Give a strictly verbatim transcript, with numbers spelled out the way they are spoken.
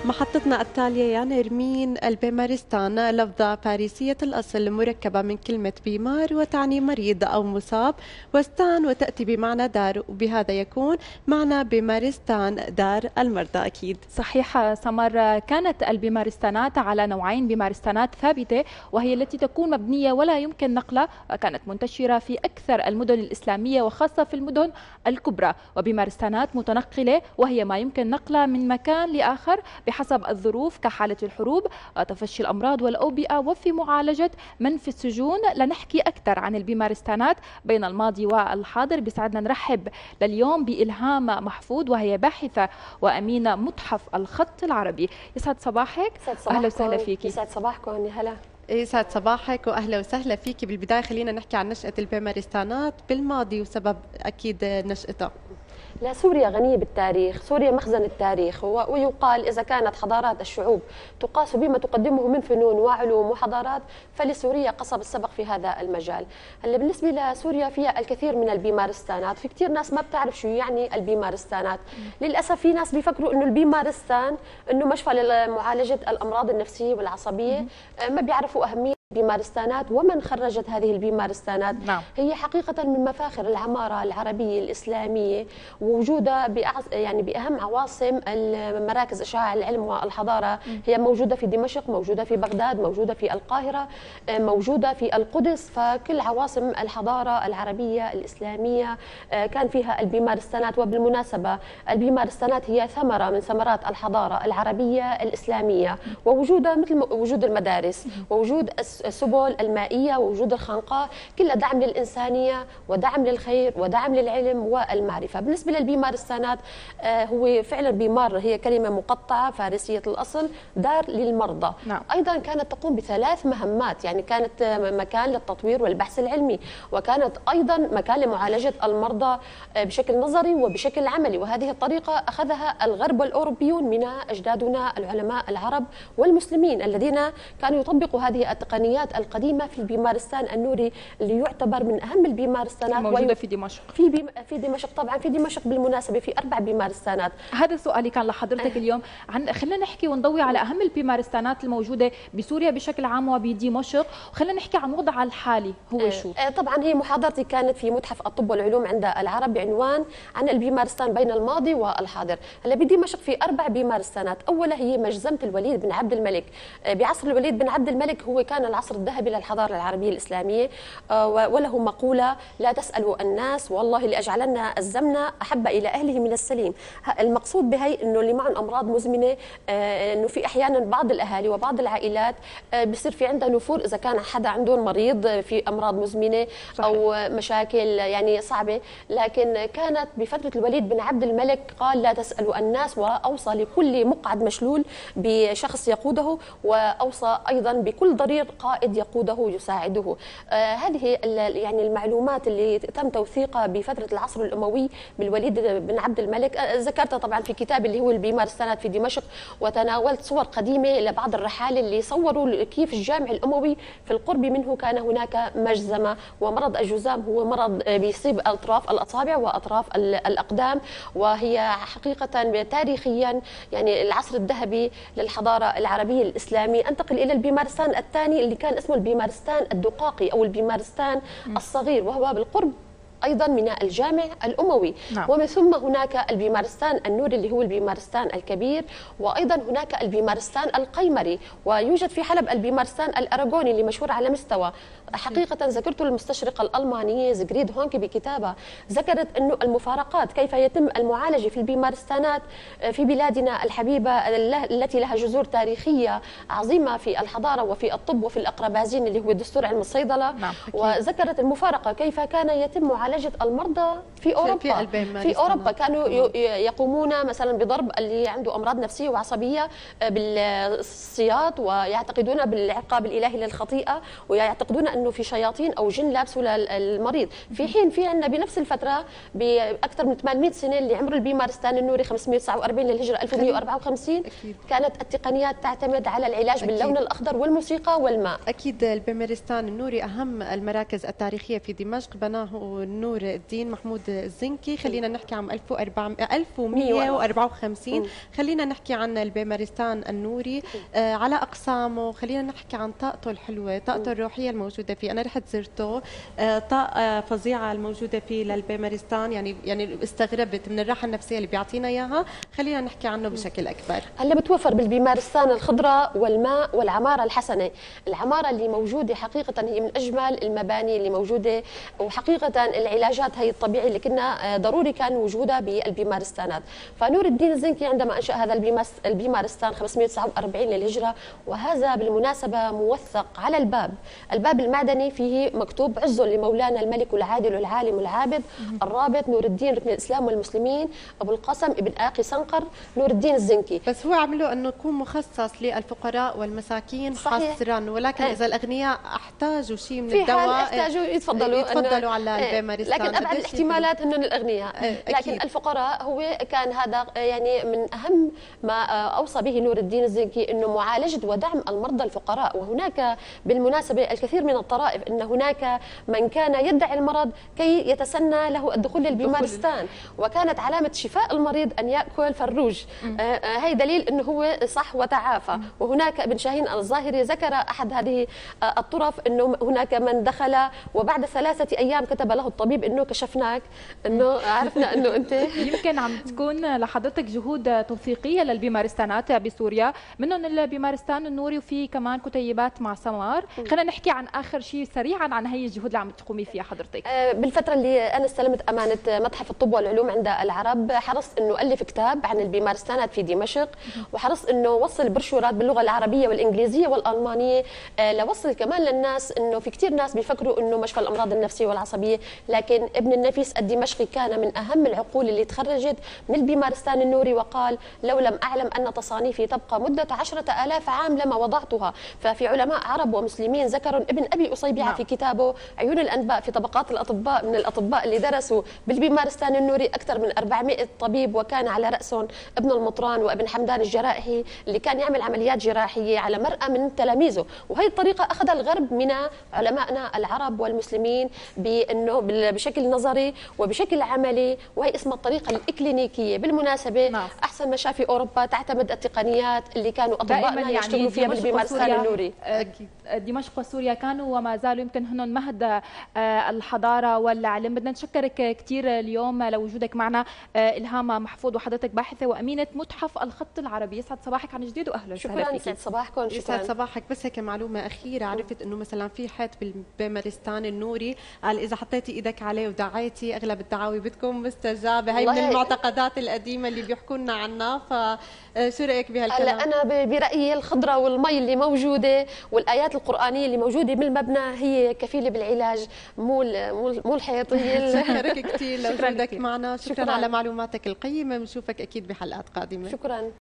محطتنا التالية يا نرمين، البيمارستان لفظة باريسية الأصل مركبة من كلمة بيمار وتعني مريض أو مصاب، وستان وتأتي بمعنى دار، وبهذا يكون معنى بيمارستان دار المرضى. أكيد صحيح سمر. كانت البيمارستانات على نوعين: بيمارستانات ثابتة وهي التي تكون مبنية ولا يمكن نقلها، كانت منتشرة في أكثر المدن الإسلامية وخاصة في المدن الكبرى، وبيمارستانات متنقلة وهي ما يمكن نقلها من مكان لآخر بحسب الظروف كحالة الحروب، تفشي الأمراض والأوبئة، وفي معالجة من في السجون. لنحكي أكثر عن البيمارستانات بين الماضي والحاضر، بيسعدنا نرحب لليوم بإلهام محفوظ وهي باحثة وأمينة متحف الخط العربي. يسعد صباحك. أهلا وسهلا فيكي. يسعد صباحكم. يا هلا. يسعد صباحك واهلا وسهلا فيكي. بالبدايه خلينا نحكي عن نشأة البيمارستانات بالماضي وسبب اكيد نشأتها. لا، سوريا غنية بالتاريخ، سوريا مخزن التاريخ، ويقال إذا كانت حضارات الشعوب تقاس بما تقدمه من فنون وعلوم وحضارات، فلسوريا قصب السبق في هذا المجال. هلا بالنسبة لسوريا فيها الكثير من البيمارستانات، في كثير ناس ما بتعرف شو يعني البيمارستانات. للأسف في ناس بيفكروا إنه البيمارستان إنه مشفى لمعالجة الأمراض النفسية والعصبية، ما بيعرفوا أهمية بيمارستانات ومن خرجت هذه البيمارستانات. نعم. هي حقيقة من مفاخر العمارة العربية الإسلامية، ووجودها بأعز يعني بأهم عواصم مراكز إشعاع العلم والحضارة. هي موجودة في دمشق، موجودة في بغداد، موجودة في القاهرة، موجودة في القدس، فكل عواصم الحضارة العربية الإسلامية كان فيها البيمارستانات. وبالمناسبة البيمارستانات هي ثمرة من ثمرات الحضارة العربية الإسلامية، ووجودها مثل وجود المدارس ووجود السبل المائية ووجود الخنقاء، كلها دعم للإنسانية ودعم للخير ودعم للعلم والمعرفة. بالنسبة للبيمارستانات هو فعلا بيمار هي كلمة مقطعة فارسية الأصل، دار للمرضى. نعم. أيضا كانت تقوم بثلاث مهمات، يعني كانت مكان للتطوير والبحث العلمي، وكانت أيضا مكان لمعالجة المرضى بشكل نظري وبشكل عملي. وهذه الطريقة أخذها الغرب والأوروبيون من أجدادنا العلماء العرب والمسلمين الذين كانوا يطبقوا هذه التقنيات القديمة في البيمارستان النوري اللي يعتبر من أهم البيمارستانات موجودة في دمشق. في بي... في دمشق طبعا. في دمشق بالمناسبة في أربع بيمارستانات. هذا سؤالي كان لحضرتك اليوم عن خلينا نحكي ونضوي على أهم البيمارستانات الموجودة بسوريا بشكل عام وبدمشق، وخلينا نحكي عن وضعها الحالي هو شو. طبعا هي محاضرتي كانت في متحف الطب والعلوم عند العرب بعنوان عن البيمارستان بين الماضي والحاضر. هلا بدمشق في أربع بيمارستانات. أولا هي مجزمة الوليد بن عبد الملك. بعصر الوليد بن عبد الملك هو كان العصر الذهبي للحضارة العربية الإسلامية، وله مقولة: لا تسألوا الناس والله لأجعلن الزمن أحب إلى أهله من السليم. المقصود بهي أنه اللي معهم أمراض مزمنة، أنه في أحيانا بعض الأهالي وبعض العائلات بصير في عندها نفور إذا كان حدا عندهم مريض في أمراض مزمنة. صحيح. أو مشاكل يعني صعبة. لكن كانت بفترة الوليد بن عبد الملك قال: لا تسألوا الناس، وأوصى لكل مقعد مشلول بشخص يقوده، وأوصى أيضا بكل ضرير قائد يقوده يساعده. آه هذه يعني المعلومات اللي تم توثيقها بفترة العصر الأموي بالوليد بن عبد الملك آه ذكرتها طبعا في كتاب اللي هو البيمارستانات في دمشق، وتناولت صور قديمة لبعض الرحالة اللي صوروا كيف الجامع الأموي في القرب منه كان هناك مجزمة. ومرض الجذام هو مرض بيصيب أطراف الأصابع وأطراف الأقدام، وهي حقيقة تاريخيا يعني العصر الذهبي للحضارة العربية الإسلامية. أنتقل إلى البيمارستان الثاني اللي كان اسمه البيمارستان الدقاقي أو البيمارستان الصغير، وهو بالقرب أيضا من الجامع الأموي. نعم. ومن ثم هناك البيمارستان النوري اللي هو البيمارستان الكبير، وأيضا هناك البيمارستان القيمري، ويوجد في حلب البيمارستان الأراغوني اللي مشهور على مستوى. حقيقة ذكرته المستشرقة الألمانية زيغريد هونكي بكتابة، ذكرت أنه المفارقات كيف يتم المعالجة في البيمارستانات في بلادنا الحبيبة التي لها جذور تاريخية عظيمة في الحضارة وفي الطب وفي الأقربازين اللي هو دستور علم الصيدلة. نعم. وذكرت المفارقة كيف كان يتم معالجة معالجة المرضى في أوروبا. في, في أوروبا كانوا يقومون مثلا بضرب اللي عنده أمراض نفسية وعصبية بالسياط، ويعتقدون بالعقاب الإلهي للخطيئة، ويعتقدون أنه في شياطين أو جن لابسوا للمريض. في حين في عندنا بنفس الفترة بأكثر من ثمانمئة سنة اللي عمر البيمارستان النوري خمسمئة وتسعة وأربعين للهجرة ألف ومئة وأربعة وخمسين، كانت التقنيات تعتمد على العلاج أكيد. باللون الأخضر والموسيقى والماء. أكيد البيمارستان النوري أهم المراكز التاريخية في دمشق، بناه نور الدين محمود الزنكي، خلينا نحكي عام ألف ومئة وأربعة وخمسين، خلينا نحكي عن البيمارستان النوري آه على أقسامه، خلينا نحكي عن طاقته الحلوة، طاقته الروحية الموجودة فيه. أنا رحت زرته، آه طاقة فظيعة الموجودة فيه للبيمارستان، يعني يعني استغربت من الراحة النفسية اللي بيعطينا إياها. خلينا نحكي عنه بشكل أكبر. هلا بتوفر بالبيمارستان الخضرة والماء والعمارة الحسنة. العمارة اللي موجودة حقيقة هي من أجمل المباني اللي موجودة، وحقيقة العلاجات هي الطبيعية اللي كنا ضروري كان وجودها بالبيمارستانات. فنور الدين الزنكي عندما أنشأ هذا البيمارستان خمسمئة وتسعة وأربعين للهجرة، وهذا بالمناسبة موثق على الباب، الباب المعدني فيه مكتوب عز لمولانا الملك العادل العالم العابد الرابط نور الدين ركن الإسلام والمسلمين أبو القاسم ابن آقي سنقر نور الدين الزنكي. بس هو عمله أنه يكون مخصص للفقراء والمساكين حصرا، ولكن اه. إذا الأغنياء احتاجوا شيء من في الدواء حال احتاجوا يتفضلوا يتفضلوا على البيمارستان. لكن أبعد الاحتمالات أنهم الأغنياء، لكن أكيد. الفقراء هو كان هذا يعني من أهم ما أوصى به نور الدين الزنكي، أنه معالجة ودعم المرضى الفقراء. وهناك بالمناسبة الكثير من الطرائف أن هناك من كان يدعي المرض كي يتسنى له الدخول للبيمارستان، وكانت علامة شفاء المريض أن يأكل فروج. آه هي دليل أنه هو صح وتعافى. مم. وهناك ابن شاهين الظاهري ذكر أحد هذه آه الطرف، أنه هناك من دخل وبعد ثلاثة أيام كتب له الطبيب أنه كشفناك، أنه عرفنا أنه أنت يمكن عم تكون لحضرتك جهود توثيقية للبيمارستانات بسوريا، منهم البيمارستان النوري وفي كمان كتيبات مع سمار. خلينا نحكي عن آخر شيء سريعا عن هي الجهود اللي عم تقومي فيها حضرتك. آه بالفترة اللي أنا استلمت أمانة متحف الطب والعلوم عند العرب، حرصت أنه ألف كتاب عن البيمارستانات في دمشق، وحرصت أنه وصل برشورات باللغة العربية والإنجليزية والألمانية، آه لوصل كمان للناس أنه في كثير ناس بيفكروا أنه مشفى الأمراض النفسية والعصبية، لكن ابن النفيس الدمشقي كان من أهم العقول اللي تخرجت من البيمارستان النوري، وقال لو لم أعلم أن تصانيفي تبقى مدة عشرة آلاف عام لما وضعتها. ففي علماء عرب ومسلمين ذكروا ابن أبي أصيبعة نعم. في كتابه عيون الأنباء في طبقات الأطباء، من الأطباء اللي درسوا بالبيمارستان النوري أكثر من أربعمئة طبيب، وكان على رأسهم ابن المطران وابن حمدان الجرائحي اللي كان يعمل عمليات جراحية على مرأى من تلاميذه. وهي الطريقة أخذها الغرب من علمائنا العرب والمسلمين بأنه بشكل نظري وبشكل عملي، وهي اسمها الطريقة الإكلينيكية. بالمناسبة نعم. أحسن مشافي أوروبا تعتمد التقنيات اللي كانوا أطباءنا يعني يشتغلوا فيها بالبيمارستان النوري. دمشق وسوريا كانوا وما زالوا يمكن هن مهد الحضارة والعلم. بدنا نشكرك كثير اليوم لوجودك معنا إلهام محفوظ، وحضرتك باحثة وأمينة متحف الخط العربي. يسعد صباحك عن جديد وأهلا وسهلا فيك. يسعد صباحكم. شكرا. يسعد صباحك. بس هيك معلومة أخيرة، عرفت إنه مثلا في حيط بالبيمارستان النوري قال إذا حطيتي إيدك عليه ودعيتي أغلب الدعاوي بتكون مستجابة. هي من المعتقدات القديمة اللي بيحكوا لنا عنها، فشو رأيك بهالكلام؟ هلا أنا برأيي الخضرة والمي اللي موجودة والآيات القرآنية اللي موجودة بالمبنى هي كفيلة بالعلاج، مو مو الحيط. شكرك كثير لوجودك معنا. شكرا, شكرا على معلوماتك القيمة، بنشوفك أكيد بحلقات قادمة. شكرا.